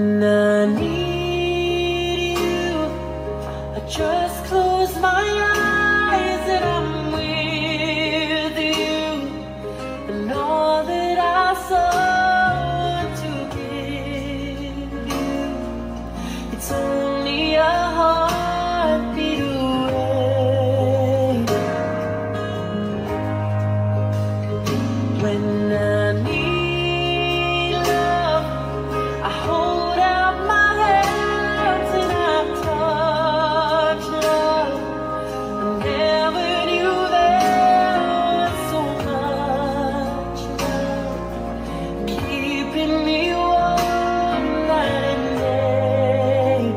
When I need you, I just close my eyes and I'm with you. And all that I want to give you, it's only a heartbeat away. When I need love, I hold out my hands and I touch love. I never knew there was so much love keeping me warm night and day.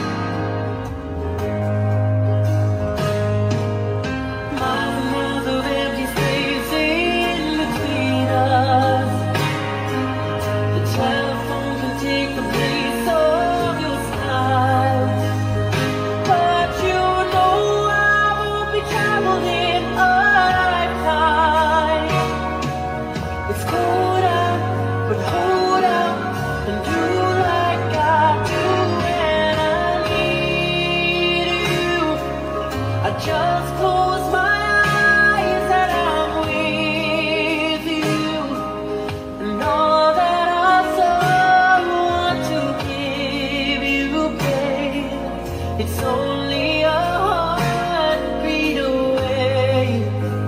Miles of empty space in between us. The telephone can take the place of your smile, but you know I won't be traveling a lifetime. It's cold out, but hold out and do like I do when I need you. I just close my eyes and I'm with you. And all that I so want to give you, babe, it's only a heartbeat away.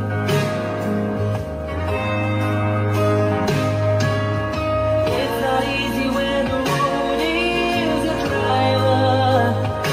It's not easy when the road is a driver.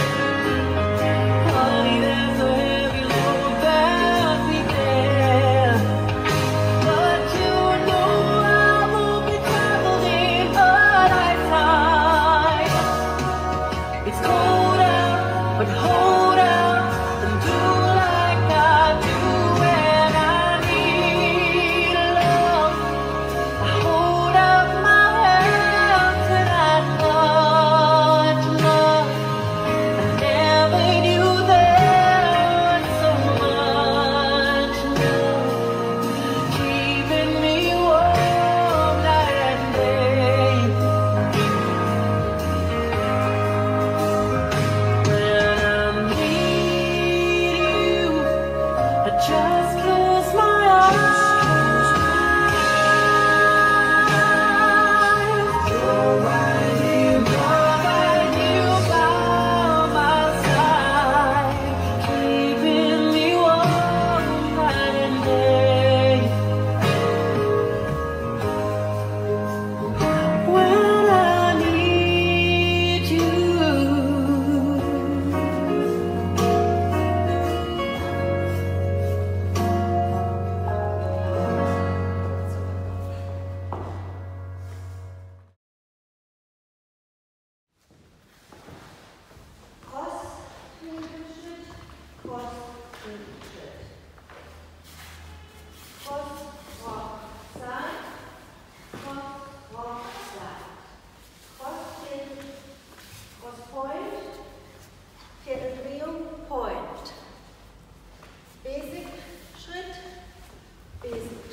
Honey, there's a heavy load that we bear. But you know I won't be traveling a lifetime. It's cold out, but hold out and do like I do when I need love. I hold out my hands and I touch love. I never knew there was so much love keeping me warm night and day. When I need you, I just close my eyes. You're right here by my side, keeping me warm night and day. When I need you. Cross-Flügelschritt, Cross-Flügelschritt. Cross-Rock Side, Cross-Rock Side. Cross-Spin, Cross-Point, Vierteldrehung, Point. Basic Schritt, Basic